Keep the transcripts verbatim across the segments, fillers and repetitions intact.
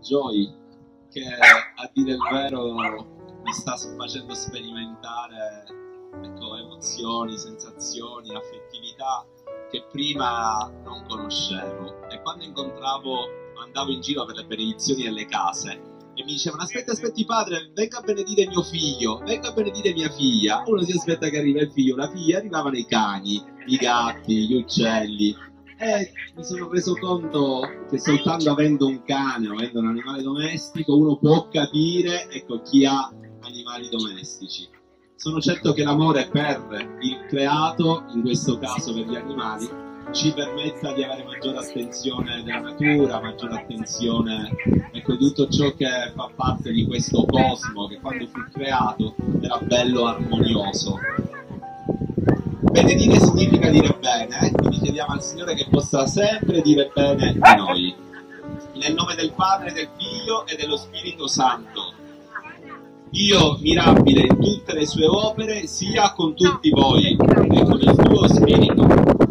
Joy, che a dire il vero mi sta facendo sperimentare, ecco, emozioni, sensazioni, affettività che prima non conoscevo. E quando incontravo, andavo in giro per le benedizioni delle case e mi dicevano: aspetta, aspetti padre, venga a benedire mio figlio, venga a benedire mia figlia. Uno si aspetta che arriva il figlio, la figlia, arrivavano i cani, i gatti, gli uccelli. E mi sono reso conto che soltanto avendo un cane o avendo un animale domestico uno può capire, ecco, chi ha animali domestici. Sono certo che l'amore per il creato, in questo caso per gli animali, ci permetta di avere maggiore attenzione della natura, maggiore attenzione, ecco, di tutto ciò che fa parte di questo cosmo che quando fu creato era bello, armonioso. Benedire significa dire bene, eh? Quindi chiediamo al Signore che possa sempre dire bene di noi. Nel nome del Padre, del Figlio e dello Spirito Santo. Dio mirabile in tutte le sue opere, sia con tutti voi e con il tuo spirito.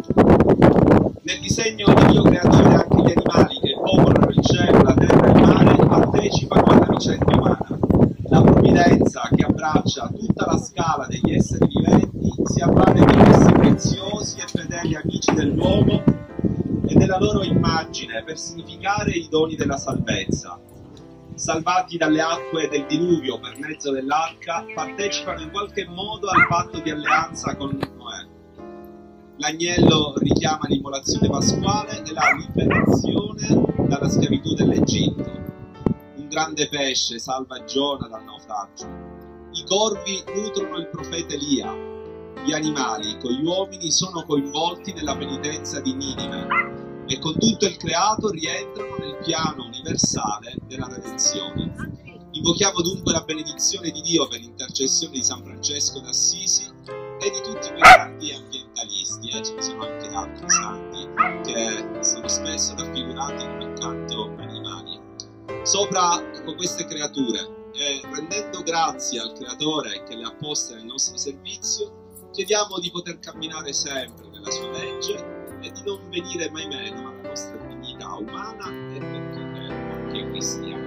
Nel disegno di Dio creatore anche gli animali che popolano il cielo, la terra e il mare partecipano alla vicenda umana. La provvidenza che abbraccia tutta la scala degli esseri viventi si avvale di questi preziosi e fedeli amici dell'uomo e della loro immagine per significare i doni della salvezza. Salvati dalle acque del diluvio per mezzo dell'arca, partecipano in qualche modo al patto di alleanza con Noè. L'agnello richiama l'immolazione pasquale e la liberazione dalla schiavitù dell'Egitto. Un grande pesce salva Giona dal naufragio. I corvi nutrono il profeta Elia. Gli animali con gli uomini sono coinvolti nella penitenza di Ninive e con tutto il creato rientrano nel piano universale della redenzione. Invochiamo dunque la benedizione di Dio per l'intercessione di San Francesco d'Assisi e di tutti quei grandi ambientalisti, eh? Ce ne sono anche altri santi che sono spesso raffigurati come canto animali. Sopra, ecco, queste creature, e rendendo grazie al Creatore che le ha poste nel nostro servizio, chiediamo di poter camminare sempre nella sua legge e di non venire mai meno alla nostra dignità umana e perché anche cristiana.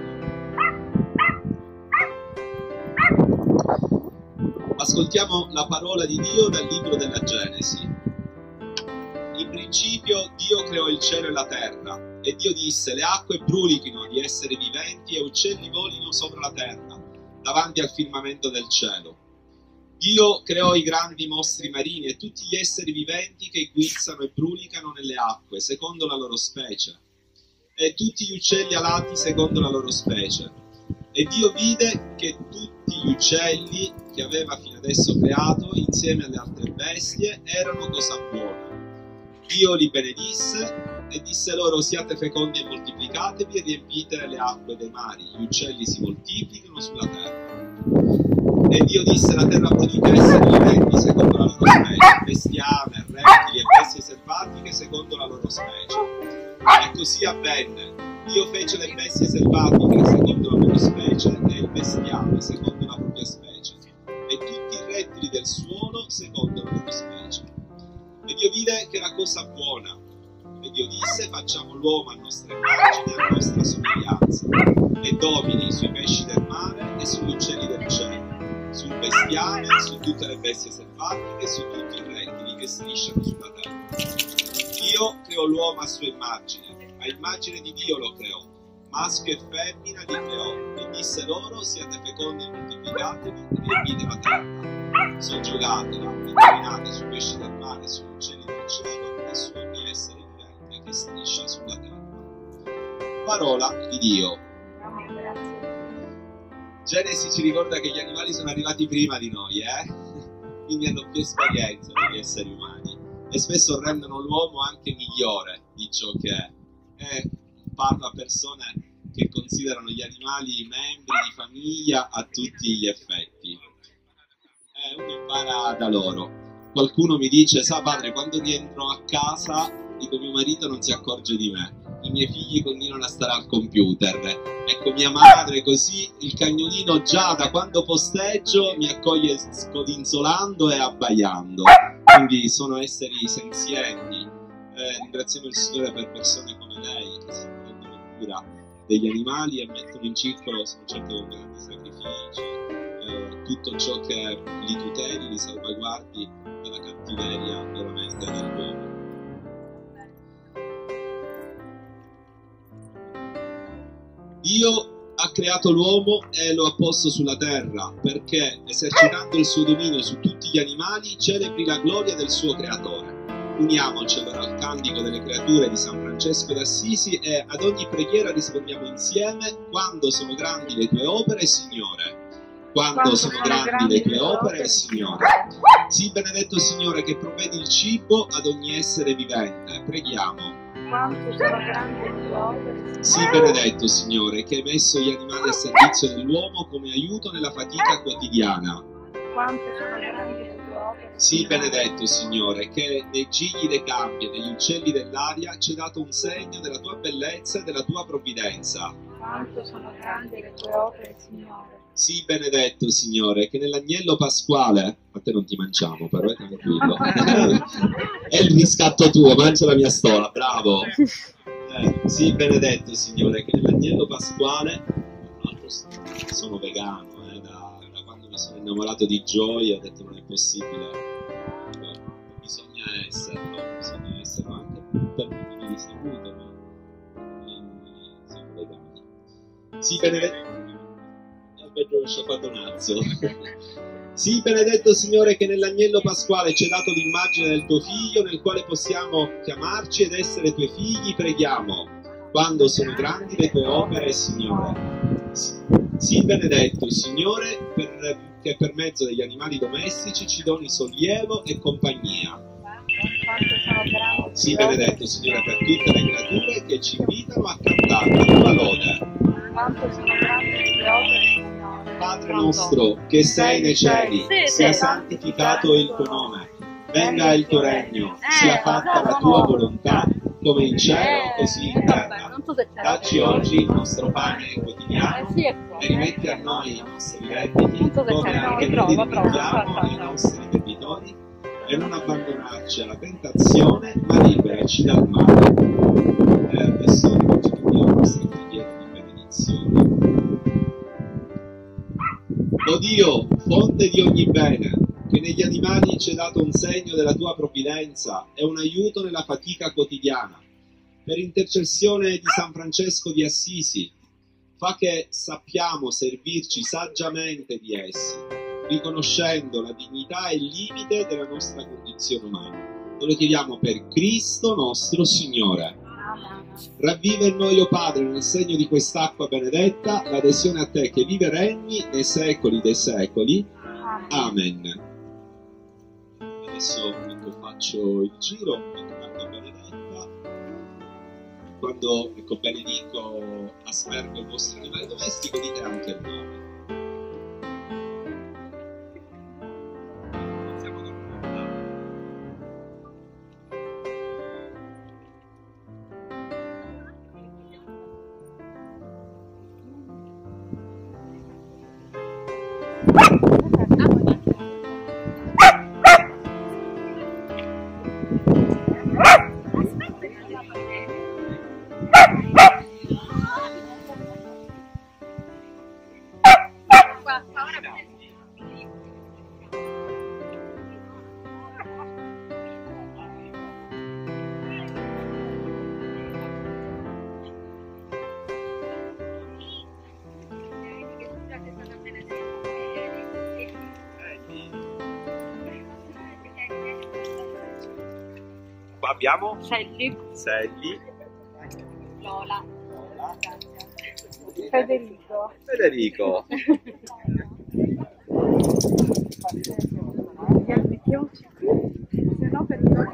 Ascoltiamo la parola di Dio dal libro della Genesi. In principio Dio creò il cielo e la terra, e Dio disse: le acque brulichino di esseri viventi e uccelli volino sopra la terra, davanti al firmamento del cielo. Dio creò i grandi mostri marini e tutti gli esseri viventi che guizzano e brulicano nelle acque, secondo la loro specie, e tutti gli uccelli alati secondo la loro specie. E Dio vide che tutti gli uccelli che aveva fino adesso creato, insieme alle altre bestie, erano cosa buona. Dio li benedisse e disse loro: siate fecondi e moltiplicatevi e riempite le acque dei mari, gli uccelli si moltiplicano sulla terra. E Dio disse: la terra produca esseri viventi secondo la loro specie, bestiame, rettili e bestie selvatiche secondo la loro specie. E così avvenne. Dio fece le bestie selvatiche secondo la loro specie e il bestiame secondo la propria specie, e tutti i rettili del suolo secondo la loro specie. E Dio vide che era cosa buona. E Dio disse: facciamo l'uomo a nostra immagine e a nostra somiglianza, e domini sui pesci del mare e sugli uccelli del cielo, sul bestiame, su tutte le bestie selvatiche e su tutti i rettili che strisciano sulla terra. Dio creò l'uomo a sua immagine, a immagine di Dio lo creò, maschio e femmina li creò, e disse loro: siate fecondi e moltiplicatevi e riempite la terra, soggiogatela e dominate sui pesci del mare, sugli uccelli del cielo e su ogni essere vivente che striscia sulla terra. Parola di Dio. Genesi ci ricorda che gli animali sono arrivati prima di noi, eh? Quindi hanno più esperienza degli esseri umani e spesso rendono l'uomo anche migliore di ciò che è. E parlo a persone che considerano gli animali membri di famiglia a tutti gli effetti. E uno impara da loro. Qualcuno mi dice: sa padre, quando rientro a casa dico mio marito non si accorge di me, i miei figli continuano a stare al computer, ecco mia madre così, il cagnolino già da quando posteggio mi accoglie scodinzolando e abbaiando. Quindi sono esseri senzienti. Eh, ringraziamo il Signore per persone come lei che si prendono cura degli animali e mettono in circolo, sono certo con grandi sacrifici, eh, tutto ciò che li tuteli, li salvaguardi dalla cattiveria veramente dell'uomo. Dio ha creato l'uomo e lo ha posto sulla terra perché, esercitando il suo dominio su tutti gli animali, celebri la gloria del suo creatore. Uniamoci allora al cantico delle creature di San Francesco d'Assisi e ad ogni preghiera rispondiamo insieme: quando sono grandi le tue opere, Signore. Quando, quando sono grandi, grandi le tue opere, Signore. Sii benedetto, Signore, che provvedi il cibo ad ogni essere vivente. Preghiamo. Quanto sono grandi le tue opere. Sii benedetto, Signore, che hai messo gli animali a servizio dell'uomo come aiuto nella fatica quotidiana. Quanto sono grandi le tue opere. Sii benedetto, Signore, che nei gigli dei campi e negli uccelli dell'aria ci hai dato un segno della tua bellezza e della tua provvidenza. Quanto sono grandi le tue opere, Signore. Sii benedetto, Signore, che nell'agnello pasquale, a te non ti mangiamo però, è tranquillo, è il riscatto tuo, mangia la mia stola, bravo. Eh, sii benedetto, Signore, che nell'agnello pasquale, tra l'altro sono vegano, eh, da, da quando mi sono innamorato di Joy ho detto non è possibile, eh, bisogna esserlo, bisogna esserlo anche per motivi di salute, ma noi siamo vegani. Sii benedetto. Sii benedetto, Signore, che nell'agnello pasquale ci hai dato l'immagine del tuo figlio, nel quale possiamo chiamarci ed essere tuoi figli. Preghiamo. Quando sono grandi le tue opere, Signore. Sii benedetto, Signore, per, che per mezzo degli animali domestici ci doni sollievo e compagnia. Sii benedetto, Signore, per tutte le creature che ci invitano a cantare la tua lode. Quanto sono grandi le tue opere, Signore. Padre nostro, che sei nei cieli, sia santificato il tuo nome, venga il tuo regno, sia fatta la tua volontà, come in cielo così in terra. Dacci oggi il nostro pane quotidiano e rimetti a noi i nostri debiti, come anche noi rimettiamo ai nostri debitori, e non abbandonarci alla tentazione, ma liberaci dal male. E adesso rivolgiamo Dio la nostra preghiera di benedizione. O Dio, fonte di ogni bene, che negli animali ci hai dato un segno della tua provvidenza e un aiuto nella fatica quotidiana, per intercessione di San Francesco di Assisi, fa che sappiamo servirci saggiamente di essi, riconoscendo la dignità e il limite della nostra condizione umana. Te lo chiediamo per Cristo nostro Signore. Ravviva in noi, o Padre, nel segno di quest'acqua benedetta, l'adesione a te che vive e regni nei secoli dei secoli. Amen. Adesso ecco, faccio il giro, metto l'acqua benedetta. Quando ecco, benedico, aspergo il vostro animale domestico, dite anche il nome. Iniziamo con una parola. Qua abbiamo Selli, Selli, Lola, Federico. Federico. Gli altri chiocci, se no per il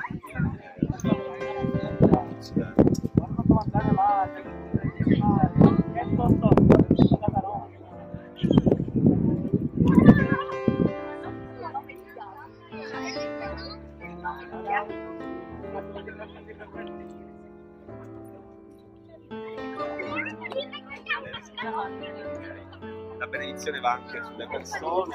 La benedizione va anche sulle persone.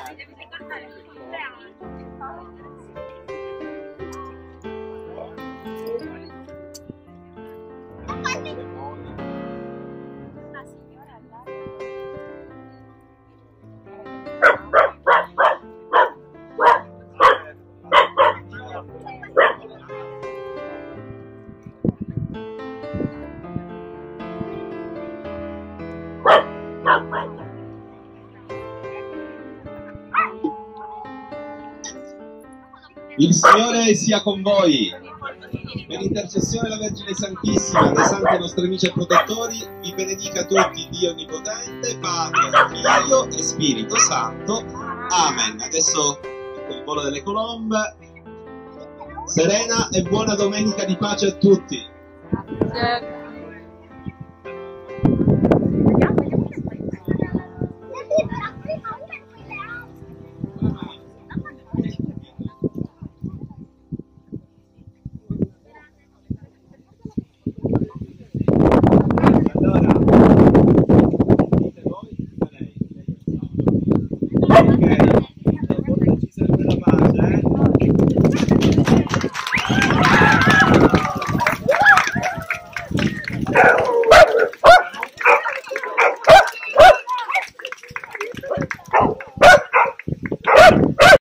Il Signore sia con voi. Per intercessione della Vergine Santissima, dei santi nostri amici e protettori, vi benedica tutti Dio Onnipotente, Padre, Figlio e Spirito Santo. Amen. Adesso con il volo delle colombe. Serena e buona domenica di pace a tutti. Grazie.